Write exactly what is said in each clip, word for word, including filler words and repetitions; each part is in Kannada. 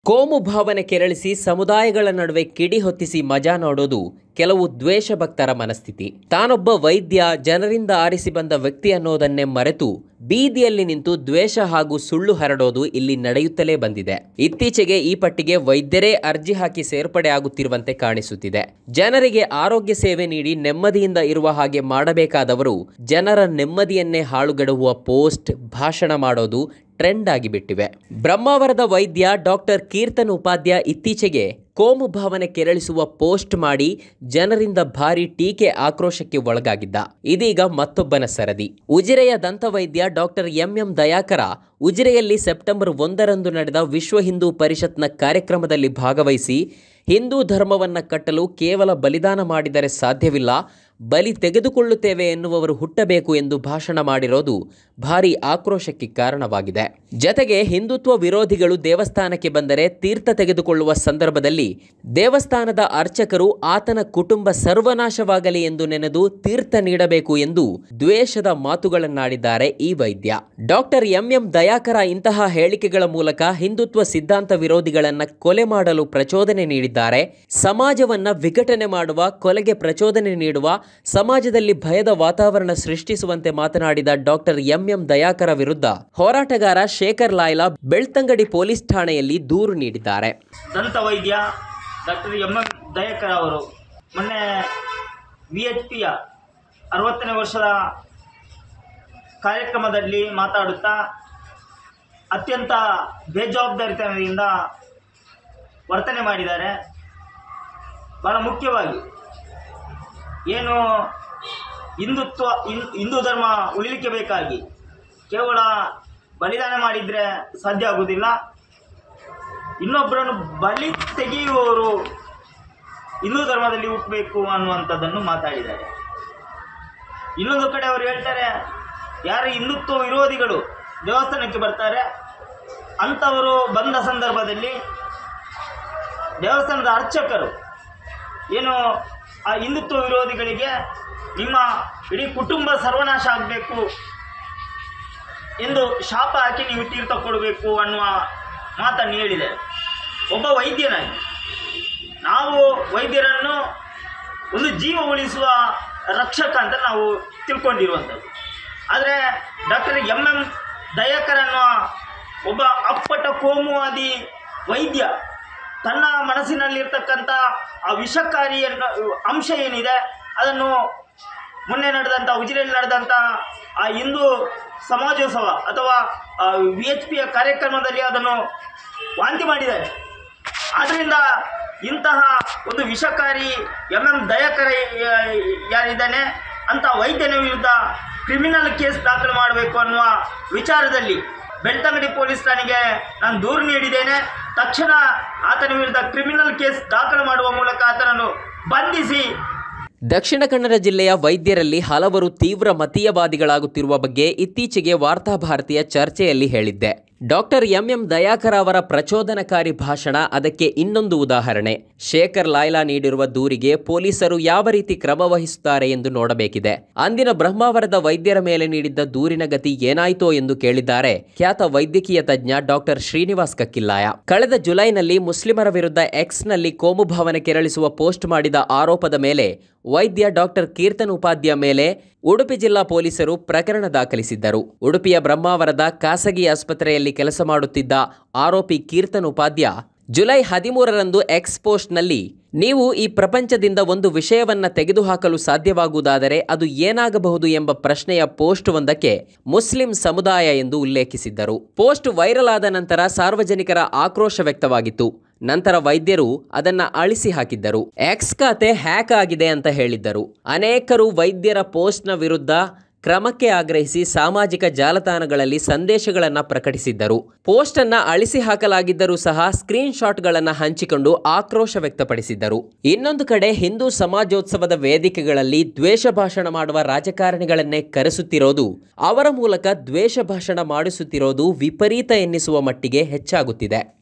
ಕೋಮು ಭಾವನೆ ಕೆರಳಿಸಿ ಸಮುದಾಯಗಳ ನಡುವೆ ಕಿಡಿ ಹೊತ್ತಿಸಿ ಮಜಾ ನೋಡೋದು ಕೆಲವು ದ್ವೇಷ ಭಕ್ತರ ಮನಸ್ಥಿತಿ. ತಾನೊಬ್ಬ ವೈದ್ಯ, ಜನರಿಂದ ಆರಿಸಿ ಬಂದ ವ್ಯಕ್ತಿ ಅನ್ನೋದನ್ನೇ ಮರೆತು ಬೀದಿಯಲ್ಲಿ ನಿಂತು ದ್ವೇಷ ಹಾಗೂ ಸುಳ್ಳು ಹರಡೋದು ಇಲ್ಲಿ ನಡೆಯುತ್ತಲೇ ಬಂದಿದೆ. ಇತ್ತೀಚೆಗೆ ಈ ಪಟ್ಟಿಗೆ ವೈದ್ಯರೇ ಅರ್ಜಿ ಹಾಕಿ ಸೇರ್ಪಡೆ ಆಗುತ್ತಿರುವಂತೆ ಕಾಣಿಸುತ್ತಿದೆ. ಜನರಿಗೆ ಆರೋಗ್ಯ ಸೇವೆ ನೀಡಿ ನೆಮ್ಮದಿಯಿಂದ ಇರುವ ಹಾಗೆ ಮಾಡಬೇಕಾದವರು ಜನರ ನೆಮ್ಮದಿಯನ್ನೇ ಹಾಳುಗೆಡುವ ಪೋಸ್ಟ್, ಭಾಷಣ ಮಾಡೋದು ಟ್ರೆಂಡ್ ಆಗಿಬಿಟ್ಟಿವೆ. ಬ್ರಹ್ಮಾವರದ ವೈದ್ಯ ಡಾಕ್ಟರ್ ಕೀರ್ತನ್ ಉಪಾಧ್ಯ ಇತ್ತೀಚೆಗೆ ಕೋಮು ಭಾವನೆ ಕೆರಳಿಸುವ ಪೋಸ್ಟ್ ಮಾಡಿ ಜನರಿಂದ ಭಾರಿ ಟೀಕೆ, ಆಕ್ರೋಶಕ್ಕೆ ಒಳಗಾಗಿದ್ದ. ಇದೀಗ ಮತ್ತೊಬ್ಬನ ಸರದಿ. ಉಜಿರೆಯ ದಂತವೈದ್ಯ ಡಾಕ್ಟರ್ ಎಂ ಎಂ ದಯಾಕರ ಉಜಿರೆಯಲ್ಲಿ ಸೆಪ್ಟೆಂಬರ್ ಒಂದರಂದು ನಡೆದ ವಿಶ್ವ ಹಿಂದೂ ಪರಿಷತ್ನ ಕಾರ್ಯಕ್ರಮದಲ್ಲಿ ಭಾಗವಹಿಸಿ ಹಿಂದೂ ಧರ್ಮವನ್ನು ಕಟ್ಟಲು ಕೇವಲ ಬಲಿದಾನ ಮಾಡಿದರೆ ಸಾಧ್ಯವಿಲ್ಲ, ಬಲಿ ತೆಗೆದುಕೊಳ್ಳುತ್ತೇವೆ ಎನ್ನುವವರು ಹುಟ್ಟಬೇಕು ಎಂದು ಭಾಷಣ ಮಾಡಿರೋದು ಭಾರೀ ಆಕ್ರೋಶಕ್ಕೆ ಕಾರಣವಾಗಿದೆ. ಜತೆಗೆ ಹಿಂದುತ್ವ ವಿರೋಧಿಗಳು ದೇವಸ್ಥಾನಕ್ಕೆ ಬಂದರೆ ತೀರ್ಥ ತೆಗೆದುಕೊಳ್ಳುವ ಸಂದರ್ಭದಲ್ಲಿ ದೇವಸ್ಥಾನದ ಅರ್ಚಕರು ಆತನ ಕುಟುಂಬ ಸರ್ವನಾಶವಾಗಲಿ ಎಂದು ನೆನೆದು ತೀರ್ಥ ನೀಡಬೇಕು ಎಂದು ದ್ವೇಷದ ಮಾತುಗಳನ್ನಾಡಿದ್ದಾರೆ ಈ ವೈದ್ಯ. ಡಾಕ್ಟರ್ ಎಂ ಎಂ ದಯಾಕರ ಇಂತಹ ಹೇಳಿಕೆಗಳ ಮೂಲಕ ಹಿಂದುತ್ವ ಸಿದ್ಧಾಂತ ವಿರೋಧಿಗಳನ್ನ ಕೊಲೆ ಮಾಡಲು ಪ್ರಚೋದನೆ ನೀಡಿದ್ದಾರೆ. ಸಮಾಜವನ್ನ ವಿಘಟನೆ ಮಾಡುವ, ಕೊಲೆಗೆ ಪ್ರಚೋದನೆ ನೀಡುವ, ಸಮಾಜದಲ್ಲಿ ಭಯದ ವಾತಾವರಣ ಸೃಷ್ಟಿಸುವಂತೆ ಮಾತನಾಡಿದ ಡಾಕ್ಟರ್ ಎಂ ಎಂ ದಯಾಕರ ವಿರುದ್ಧ ಹೋರಾಟಗಾರ ಶೇಖರ್ ಲಾಯ್ಲಾ ಬೆಳ್ತಂಗಡಿ ಪೊಲೀಸ್ ಠಾಣೆಯಲ್ಲಿ ದೂರು ನೀಡಿದ್ದಾರೆ. ದಂತ ವೈದ್ಯ ಡಾಕ್ಟರ್ ಎಂ ಎಂ ದಯಾಕರ ಅವರು ಮೊನ್ನೆ ವಿ ಎಚ್ ಪಿಯ ಅರವತ್ತನೇ ವರ್ಷದ ಕಾರ್ಯಕ್ರಮದಲ್ಲಿ ಮಾತಾಡುತ್ತಾ ಅತ್ಯಂತ ಬೇಜವಾಬ್ದಾರಿತನದಿಂದ ವರ್ತನೆ ಮಾಡಿದ್ದಾರೆ. ಬಹಳ ಮುಖ್ಯವಾಗಿ ಏನು ಹಿಂದುತ್ವ ಹಿಂದೂ ಧರ್ಮ ಉಳಿಲಿಕ್ಕೆ ಬೇಕಾಗಿ ಕೇವಲ ಬಲಿದಾನ ಮಾಡಿದರೆ ಸಾಧ್ಯ ಆಗುವುದಿಲ್ಲ, ಇನ್ನೊಬ್ಬರನ್ನು ಬಲಿ ತೆಗೆಯುವವರು ಹಿಂದೂ ಧರ್ಮದಲ್ಲಿ ಹುಟ್ಟಬೇಕು ಅನ್ನುವಂಥದ್ದನ್ನು ಮಾತಾಡಿದ್ದಾರೆ. ಇನ್ನೊಂದು ಕಡೆ ಅವರು ಹೇಳ್ತಾರೆ, ಯಾರು ಹಿಂದುತ್ವ ವಿರೋಧಿಗಳು ದೇವಸ್ಥಾನಕ್ಕೆ ಬರ್ತಾರೆ ಅಂಥವರು ಬಂದ ಸಂದರ್ಭದಲ್ಲಿ ದೇವಸ್ಥಾನದ ಅರ್ಚಕರು ಏನು ಆ ಹಿಂದುತ್ವ ವಿರೋಧಿಗಳಿಗೆ ನಿಮ್ಮ ಇಡೀ ಕುಟುಂಬ ಸರ್ವನಾಶ ಆಗಬೇಕು ಎಂದು ಶಾಪ ಹಾಕಿ ನೀವು ತೀರ್ಥ ಕೊಡಬೇಕು ಅನ್ನುವ ಮಾತನ್ನು ಹೇಳಿದೆ. ಒಬ್ಬ ವೈದ್ಯನಾಗಿ ನಾವು ವೈದ್ಯರನ್ನು ಒಂದು ಜೀವ ಉಳಿಸುವ ರಕ್ಷಕ ಅಂತ ನಾವು ತಿಳ್ಕೊಂಡಿರುವಂಥದ್ದು. ಆದರೆ ಡಾಕ್ಟರ್ ಎಂ ಎಂ ದಯಾಕರ್ ಅನ್ನುವ ಒಬ್ಬ ಅಪ್ಪಟ ಕೋಮುವಾದಿ ವೈದ್ಯ ತನ್ನ ಮನಸ್ಸಿನಲ್ಲಿರ್ತಕ್ಕಂಥ ಆ ವಿಷಕಾರಿ ಅಂಶ ಏನಿದೆ ಅದನ್ನು ಮೊನ್ನೆ ನಡೆದಂಥ ಉಜಿರೆಯಲ್ಲಿ ನಡೆದಂಥ ಆ ಹಿಂದೂ ಸಮಾಜೋತ್ಸವ ಅಥವಾ ವಿ ಎಚ್ ಪಿಯ ಕಾರ್ಯಕ್ರಮದಲ್ಲಿ ಅದನ್ನು ವಾಂತಿ ಮಾಡಿದ್ದಾರೆ. ಆದ್ದರಿಂದ ಇಂತಹ ಒಂದು ವಿಷಕಾರಿ ಎಂ ಎಂ ದಯಾಕರ ಯಾರಿದ್ದಾನೆ ಅಂಥ ವೈದ್ಯನ ವಿರುದ್ಧ ಕ್ರಿಮಿನಲ್ ಕೇಸ್ ದಾಖಲು ಮಾಡಬೇಕು ಅನ್ನುವ ವಿಚಾರದಲ್ಲಿ ಬೆಳ್ತಂಗಡಿ ಪೊಲೀಸ್ ಠಾಣೆಗೆ ನಾನು ದೂರು ನೀಡಿದ್ದೇನೆ. ತಕ್ಷಣ ಆತನ ವಿರುದ್ಧ ಕ್ರಿಮಿನಲ್ ಕೇಸ್ ದಾಖಲು ಮಾಡುವ ಮೂಲಕ ಆತನನ್ನು ಬಂಧಿಸಿ. ದಕ್ಷಿಣ ಕನ್ನಡ ಜಿಲ್ಲೆಯ ವೈದ್ಯರಲ್ಲಿ ಹಲವರು ತೀವ್ರ ಮತೀಯವಾದಿಗಳಾಗುತ್ತಿರುವ ಬಗ್ಗೆ ಇತ್ತೀಚೆಗೆ ವಾರ್ತಾಭಾರತಿಯ ಚರ್ಚೆಯಲ್ಲಿ ಹೇಳಿದ್ದೆ. ಡಾಕ್ಟರ್ ಎಂ ಎಂ ದಯಾಕರ ಅವರ ಪ್ರಚೋದನಕಾರಿ ಭಾಷಣ ಅದಕ್ಕೆ ಇನ್ನೊಂದು ಉದಾಹರಣೆ. ಶೇಖರ್ ಲಾಯ್ಲಾ ನೀಡಿರುವ ದೂರಿಗೆ ಪೊಲೀಸರು ಯಾವ ರೀತಿ ಕ್ರಮ ವಹಿಸುತ್ತಾರೆ ಎಂದು ನೋಡಬೇಕಿದೆ. ಅಂದಿನ ಬ್ರಹ್ಮಾವರದ ವೈದ್ಯರ ಮೇಲೆ ನೀಡಿದ್ದ ದೂರಿನ ಗತಿ ಏನಾಯಿತೋ ಎಂದು ಕೇಳಿದ್ದಾರೆ ಖ್ಯಾತ ವೈದ್ಯಕೀಯ ತಜ್ಞ ಡಾಕ್ಟರ್ ಶ್ರೀನಿವಾಸ್ ಕಕ್ಕಿಲ್ಲಾಯ. ಕಳೆದ ಜುಲೈನಲ್ಲಿ ಮುಸ್ಲಿಮರ ವಿರುದ್ಧ ಎಕ್ಸ್ನಲ್ಲಿ ಕೋಮು ಭಾವನೆ ಕೆರಳಿಸುವ ಪೋಸ್ಟ್ ಮಾಡಿದ ಆರೋಪದ ಮೇಲೆ ವೈದ್ಯ ಡಾಕ್ಟರ್ ಕೀರ್ತನ್ ಉಪಾಧ್ಯ ಮೇಲೆ ಉಡುಪಿ ಜಿಲ್ಲಾ ಪೊಲೀಸರು ಪ್ರಕರಣ ದಾಖಲಿಸಿದ್ದರು. ಉಡುಪಿಯ ಬ್ರಹ್ಮಾವರದ ಖಾಸಗಿ ಆಸ್ಪತ್ರೆಯಲ್ಲಿ ಕೆಲಸ ಮಾಡುತ್ತಿದ್ದ ಆರೋಪಿ ಕೀರ್ತನ್ ಉಪಾಧ್ಯ ಜುಲೈ ಹದಿಮೂರರಂದು ಎಕ್ಸ್ ಪೋಸ್ಟ್ನಲ್ಲಿ ನೀವು ಈ ಪ್ರಪಂಚದಿಂದ ಒಂದು ವಿಷಯವನ್ನ ತೆಗೆದುಹಾಕಲು ಸಾಧ್ಯವಾಗುವುದಾದರೆ ಅದು ಏನಾಗಬಹುದು ಎಂಬ ಪ್ರಶ್ನೆಯ ಪೋಸ್ಟ್ ಒಂದಕ್ಕೆ ಮುಸ್ಲಿಂ ಸಮುದಾಯ ಎಂದು ಉಲ್ಲೇಖಿಸಿದ್ದರು. ಪೋಸ್ಟ್ ವೈರಲ್ ಆದ ನಂತರ ಸಾರ್ವಜನಿಕರ ಆಕ್ರೋಶ ವ್ಯಕ್ತವಾಗಿತ್ತು. ನಂತರ ವೈದ್ಯರು ಅದನ್ನ ಅಳಿಸಿ ಹಾಕಿದ್ದರು. ಎಕ್ಸ್ ಖಾತೆ ಹ್ಯಾಕ್ ಆಗಿದೆ ಅಂತ ಹೇಳಿದ್ದರು. ಅನೇಕರು ವೈದ್ಯರ ಪೋಸ್ಟ್ನ ವಿರುದ್ಧ ಕ್ರಮಕ್ಕೆ ಆಗ್ರಹಿಸಿ ಸಾಮಾಜಿಕ ಜಾಲತಾಣಗಳಲ್ಲಿ ಸಂದೇಶಗಳನ್ನು ಪ್ರಕಟಿಸಿದ್ದರು. ಪೋಸ್ಟ್ ಅನ್ನ ಅಳಿಸಿ ಹಾಕಲಾಗಿದ್ದರೂ ಸಹ ಸ್ಕ್ರೀನ್ ಶಾಟ್ಗಳನ್ನು ಹಂಚಿಕೊಂಡು ಆಕ್ರೋಶ ವ್ಯಕ್ತಪಡಿಸಿದ್ದರು. ಇನ್ನೊಂದು ಕಡೆ ಹಿಂದೂ ಸಮಾಜೋತ್ಸವದ ವೇದಿಕೆಗಳಲ್ಲಿ ದ್ವೇಷ ಭಾಷಣ ಮಾಡುವ ರಾಜಕಾರಣಿಗಳನ್ನೇ ಕರೆಸುತ್ತಿರೋದು, ಅವರ ಮೂಲಕ ದ್ವೇಷ ಭಾಷಣ ಮಾಡಿಸುತ್ತಿರೋದು ವಿಪರೀತ ಎನ್ನಿಸುವ ಮಟ್ಟಿಗೆ ಹೆಚ್ಚಾಗುತ್ತಿದೆ.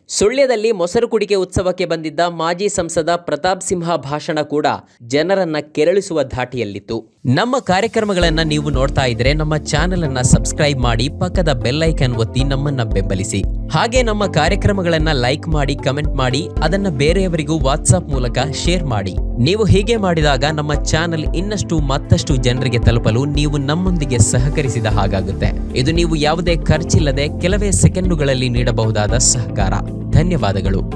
ಸುಳ್ಯದಲ್ಲಿ ಮೊಸರು ಕುಡಿಕೆ ಉತ್ಸವಕ್ಕೆ ಬಂದಿದ್ದ ಮಾಜಿ ಸಂಸದ ಪ್ರತಾಪ್ ಸಿಂಹ ಭಾಷಣ ಕೂಡ ಜನರನ್ನ ಕೆರಳಿಸುವ ಧಾಟಿಯಲ್ಲಿತ್ತು. ನಮ್ಮ ಕಾರ್ಯಕ್ರಮಗಳನ್ನ ನೀವು ನೋಡ್ತಾ ಇದ್ರೆ ನಮ್ಮ ಚಾನೆಲ್ ಅನ್ನ ಸಬ್ಸ್ಕ್ರೈಬ್ ಮಾಡಿ, ಪಕ್ಕದ ಬೆಲ್ ಐಕಾನ್ ಒತ್ತಿ ನಮ್ಮನ್ನ ಬೆಂಬಲಿಸಿ. ಹಾಗೆ ನಮ್ಮ ಕಾರ್ಯಕ್ರಮಗಳನ್ನ ಲೈಕ್ ಮಾಡಿ, ಕಮೆಂಟ್ ಮಾಡಿ, ಅದನ್ನ ಬೇರೆಯವರಿಗೂ ವಾಟ್ಸ್ಆಪ್ ಮೂಲಕ ಶೇರ್ ಮಾಡಿ. ನೀವು ಹೀಗೆ ಮಾಡಿದಾಗ ನಮ್ಮ ಚಾನೆಲ್ ಇನ್ನಷ್ಟು ಮತ್ತಷ್ಟು ಜನರಿಗೆ ತಲುಪಲು ನೀವು ನಮ್ಮೊಂದಿಗೆ ಸಹಕರಿಸಿದ ಹಾಗಾಗುತ್ತೆ. ಇದು ನೀವು ಯಾವುದೇ ಖರ್ಚಿಲ್ಲದೆ ಕೆಲವೇ ಸೆಕೆಂಡುಗಳಲ್ಲಿ ನೀಡಬಹುದಾದ ಸಹಕಾರ. ಧನ್ಯವಾದಗಳು.